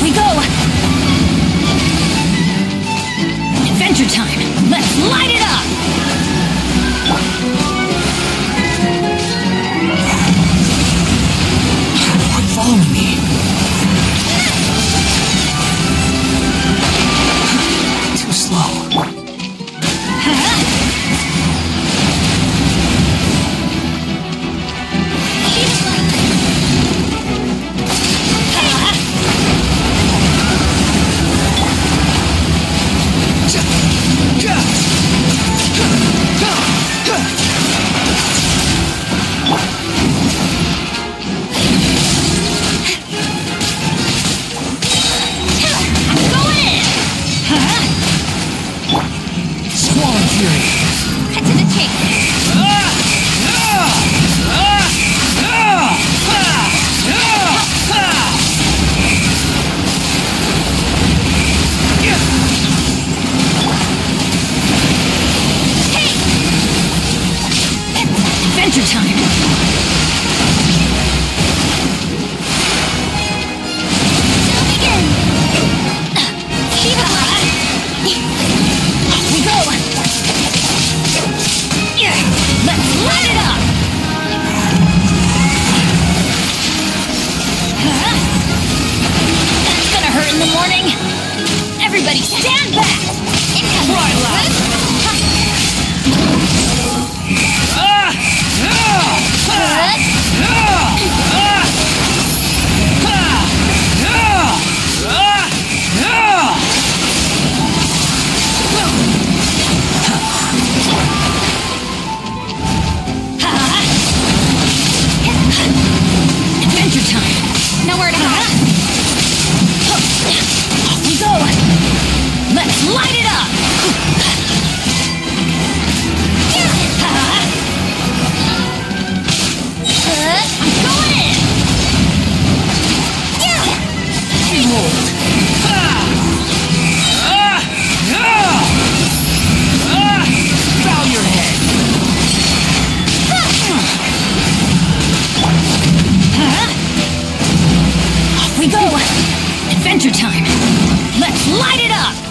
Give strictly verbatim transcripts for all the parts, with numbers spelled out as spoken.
we go! Adventure time! Let's light it up! Quit following me. Too slow. Adventure time! Shall begin! Keep it light! Off we go! Let's light it up! That's gonna hurt in the morning! Everybody stand back! Incoming! Right, lad! Adventure time! Nowhere to hide! Off we go! Let's light it up! I'm going in! Behold! Bow your head! Off we go! Adventure time! Let's light it up!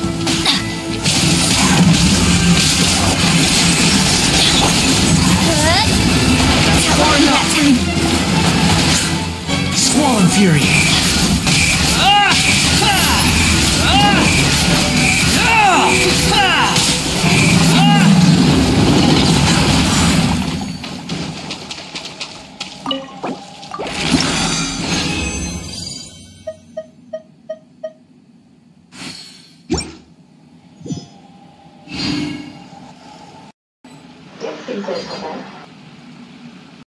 Far enough! Squall and Fury! Yes,